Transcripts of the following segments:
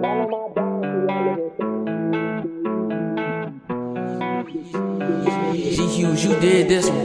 G-Hughes, you did this one.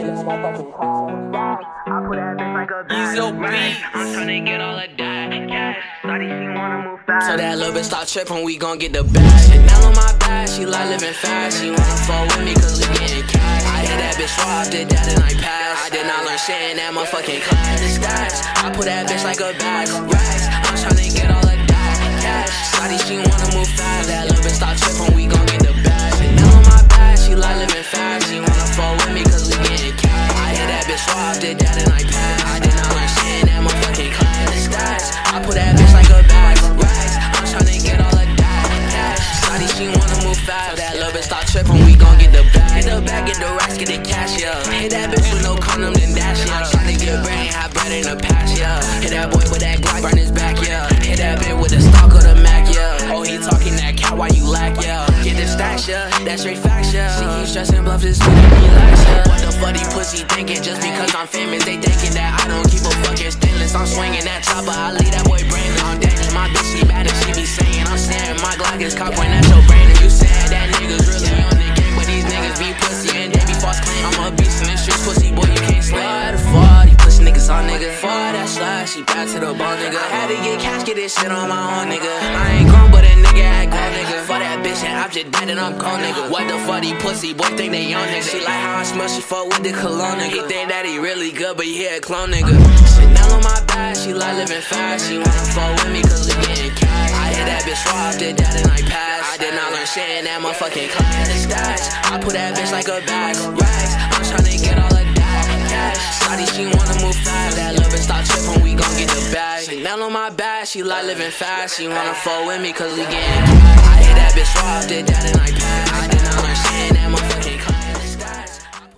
Ease your beats. I'm tryna get all of that cash. Shawty, she wanna move fast. So that little bitch start trippin', we gon' get the bag. Chanel on my back, she like living fast. She wanna fall with me cause we getting cash. I hit that bitch raw, did that and I passed. I did not learn shit in that motherfucking class. The stats, I put that bitch like a bag. Racks, I'm tryna get all of that cash. Shawty, she wanna move fast. That little bitch start trippin', we gon' get the bag. Chanel on my back, she like living fast. She wanna fall with me cause we getting cash. I hit that bitch raw, did that and I passed. I did not learn shit in that motherfucking class. The stats, I put that bitch like a bag. Racks, I'm tryna get all of that cash. Shawty, she wanna move fast. That little bitch start trippin', we gon' get the bag. Get the bag, get the racks, get the cash, yeah. Hit that bitch with no condom, then dash, yeah. Tryna get brain, have bread in the past, yeah. Hit that boy with that Glock, burn his back, yeah. Hit that bitch with the stock of the Mac, yeah. Oh, he talking that cat, why you lack, yeah. Get the stacks, yeah. That's straight facts, yeah. She keep stressing, bluff this week, relax, yeah. What the fuck these pussy thinking? Just because I'm famous, they thinking that I don't keep a fucking stainless. I'm swinging that chopper, I leave that boy brainless. I'm dancing, my bitch, she bad and she be saying I'm saying my Glock is cock when that's your brain. And you said that niggas really on the game, but these niggas be pussy and they be false claim. I'm a beast in the streets, pussy boy, you can't slay. These pussy niggas on nigga. For that slide, she bad to the bone, nigga. Had to get cash, get this shit on my own, nigga. I ain't grown, but a nigga act grown, nigga. For that bitch and I'm just dead and I'm cold, nigga. What the fuck these pussy boy think they young, nigga. She like how I smell, she fuck with the cologne, nigga. He think that he really good, but he a clone, nigga. Chanel on my back, she like living fast. She wanna fuck with me cause we getting cash. I hit that bitch raw, did that and I passed. I did not learn shit in that motherfucking class. The stats, I put that bitch like a bag. Racks, I'm tryna get all of that cash. Shawty, she wanna move fast. That little bitch start trippin', we gon' get the bag. Chanel on my back, she like living fast. She wanna fuck with me cause we getting cash. I hit that bitch raw, did that and I